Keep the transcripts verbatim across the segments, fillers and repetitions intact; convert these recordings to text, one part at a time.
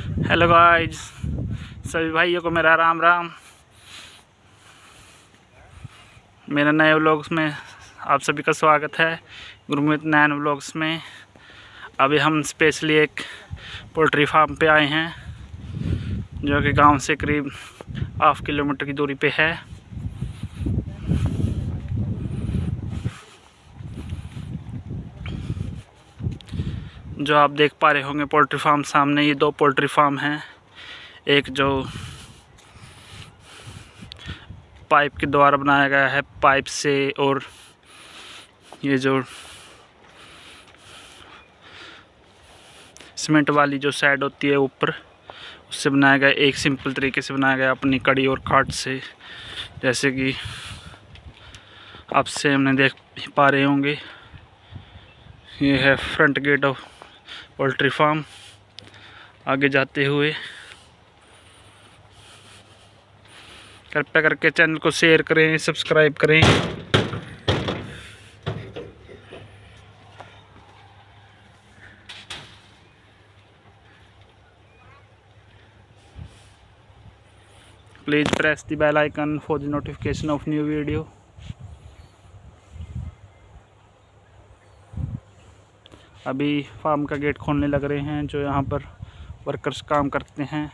Hello guys, सभी भाइयों को मेरा राम राम। मेरे नए व्लॉग्स में आप सभी का स्वागत है। गुरमीत नैन व्लॉग्स में अभी हम स्पेशली एक पोल्ट्री फार्म पे आए हैं जो कि गांव से करीब हाफ किलोमीटर की दूरी पे है। जो आप देख पा रहे होंगे पोल्ट्री फार्म सामने, ये दो पोल्ट्री फार्म हैं। एक जो पाइप के द्वारा बनाया गया है, पाइप से, और ये जो सीमेंट वाली जो साइड होती है ऊपर, उससे बनाया गया। एक सिंपल तरीके से बनाया गया अपनी कड़ी और काट से, जैसे कि आप सामने देख पा रहे होंगे। ये है front gate of poultry farm. आगे जाते हुए कृपया करके चैनल को शेयर करें, सब्सक्राइब करें। Please press the bell icon for the notification of new video. अभी फार्म का गेट खोलने लग रहे हैं। जो यहाँ पर वर्कर्स काम करते हैं,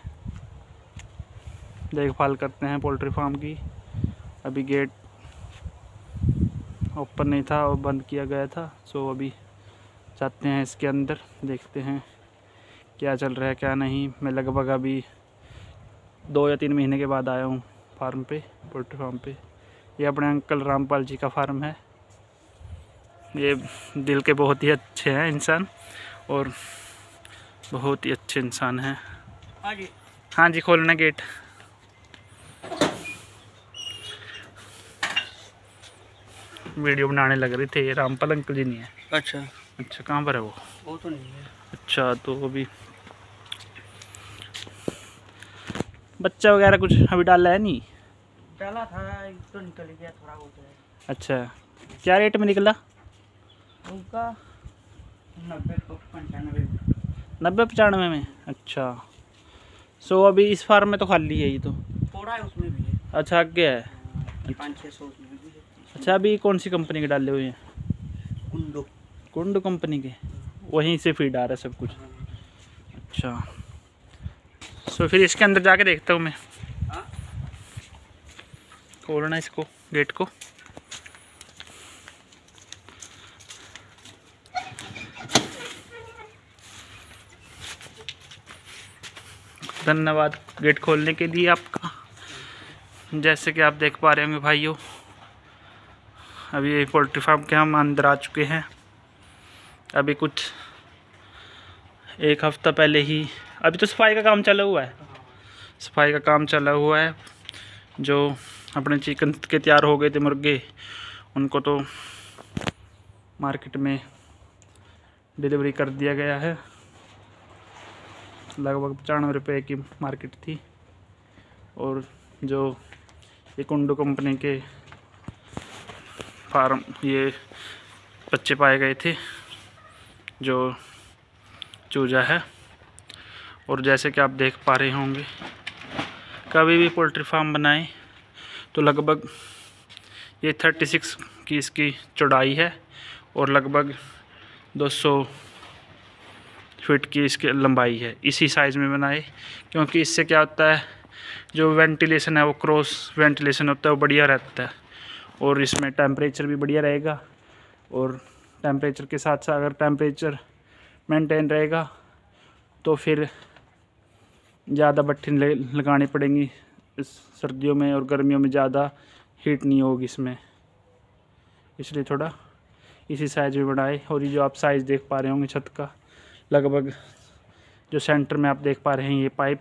देखभाल करते हैं पोल्ट्री फार्म की। अभी गेट ओपन नहीं था और बंद किया गया था, सो अभी जाते हैं इसके अंदर, देखते हैं क्या चल रहा है क्या नहीं। मैं लगभग अभी दो या तीन महीने के बाद आया हूँ फार्म पे, पोल्ट्री फार्म पे। ये अपने अंकल रामपाल जी का फार्म है। ये दिल के बहुत ही अच्छे हैं इंसान, और बहुत ही अच्छे इंसान हैं। हाँ जी, हाँ जी, खोलना गेट। वीडियो बनाने लग रहे थे। रामपाल अंकल जी नहीं है। अच्छा अच्छा, कहाँ पर है वो? वो तो नहीं है। अच्छा, तो अभी बच्चा वगैरह कुछ अभी डाला है? नहीं डाला था, तो निकल गया थोड़ा बहुत है। अच्छा, क्या रेट में निकला? उनका नब्बे पंचानवे नब्बे पचानवे में। अच्छा, सो अभी इस फार्म में तो खाली है ये तो? थोड़ा है, उसमें भी है। अच्छा, आगे है। पाँच छः सौ उसमें भी है। अच्छा, अभी कौन सी कंपनी के डाले हुए हैं? कुंडो कुंड कंपनी के, वहीं से फीड आ रहा है सब कुछ। अच्छा, सो फिर इसके अंदर जाके देखता हूँ मैं। खोलना इसको, गेट को। धन्यवाद गेट खोलने के लिए आपका। जैसे कि आप देख पा रहे होंगे भाइयों, अभी ये पोल्ट्री फार्म के हम अंदर आ चुके हैं। अभी कुछ एक हफ्ता पहले ही, अभी तो सफाई का काम चला हुआ है। सफाई का काम चला हुआ है। जो अपने चिकन के तैयार हो गए थे मुर्गे, उनको तो मार्केट में डिलीवरी कर दिया गया है। लगभग पचानवे रुपये की मार्केट थी। और जो ये कुंडू कंपनी के फार्म, ये बच्चे पाए गए थे जो चूजा है। और जैसे कि आप देख पा रहे होंगे, कभी भी पोल्ट्री फार्म बनाएं तो लगभग ये छत्तीस की इसकी चौड़ाई है और लगभग दो सौ फीट की इसकी लंबाई है। इसी साइज़ में बनाए, क्योंकि इससे क्या होता है, जो वेंटिलेशन है वो क्रॉस वेंटिलेशन होता है, वो बढ़िया रहता है। और इसमें टेम्परेचर भी बढ़िया रहेगा। और टेम्परेचर के साथ साथ अगर टेम्परेचर मेंटेन रहेगा तो फिर ज़्यादा भट्ठी लगानी पड़ेंगी इस सर्दियों में, और गर्मियों में ज़्यादा हीट नहीं होगी इसमें, इसलिए थोड़ा इसी साइज़ में बनाए। और ये जो आप साइज़ देख पा रहे होंगे छत का, लगभग जो सेंटर में आप देख पा रहे हैं, ये पाइप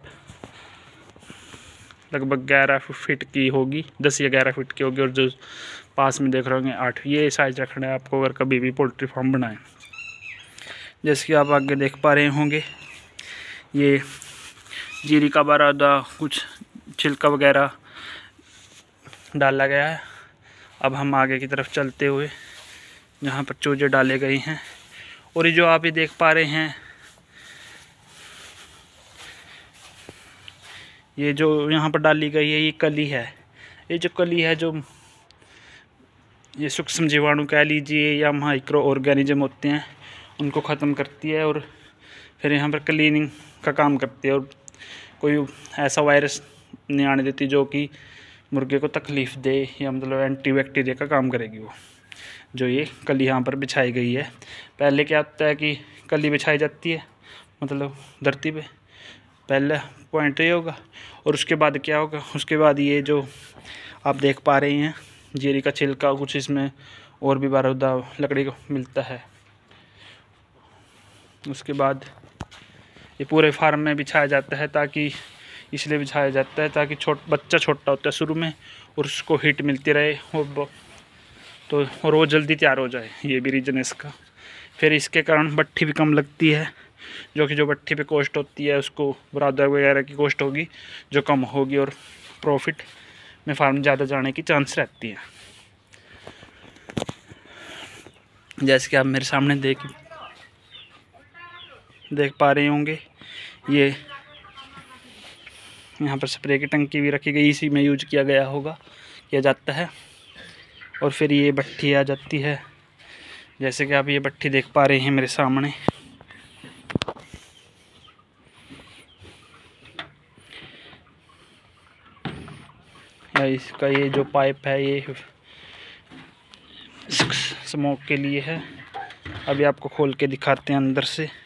लगभग ग्यारह फीट की होगी, दस या ग्यारह फीट की होगी। और जो पास में देख रहे होंगे आठ। ये साइज़ रखना है आपको अगर कभी भी पोल्ट्री फार्म बनाएं। जैसे कि आप आगे देख पा रहे होंगे, ये जीरी का बरादा, कुछ छिलका वगैरह डाला गया है। अब हम आगे की तरफ चलते हुए, जहाँ पर चूजे डाले गए हैं। और ये जो आप ये देख पा रहे हैं, ये जो यहाँ पर डाली गई है ये कली है। ये जो कली है जो ये सूक्ष्म जीवाणु कह लीजिए या माइक्रो ऑर्गेनिज्म होते हैं उनको ख़त्म करती है और फिर यहाँ पर क्लीनिंग का काम करती है और कोई ऐसा वायरस नहीं आने देती जो कि मुर्गे को तकलीफ़ दे या मतलब एंटीबैक्टीरिया का काम करेगी वो, जो ये कली यहाँ पर बिछाई गई है। पहले क्या होता है कि कली बिछाई जाती है मतलब धरती पे, पहला पॉइंट ये होगा। और उसके बाद क्या होगा, उसके बाद ये जो आप देख पा रहे हैं जीरी का छिलका, कुछ इसमें और भी बारूदा लकड़ी को मिलता है। उसके बाद ये पूरे फार्म में बिछाया जाता है, ताकि इसलिए बिछाया जाता है ताकि छोट बच्चा छोटा होता है शुरू में और उसको हीट मिलती रहे और तो और वो जल्दी तैयार हो जाए, ये भी रीज़न है इसका। फिर इसके कारण भट्ठी भी कम लगती है, जो कि जो भट्ठी पे कॉस्ट होती है उसको बराबर वगैरह की कॉस्ट होगी जो कम होगी और प्रॉफिट में फार्म ज़्यादा जाने की चांस रहती है। जैसे कि आप मेरे सामने देख देख पा रहे होंगे, ये यहाँ पर स्प्रे की टंकी भी रखी गई, इसी में यूज किया गया होगा किया जाता है। और फिर ये भट्ठी आ जाती है, जैसे कि आप ये भट्ठी देख पा रहे हैं मेरे सामने। या इसका ये जो पाइप है ये स्मोक के लिए है। अभी आपको खोल के दिखाते हैं अंदर से।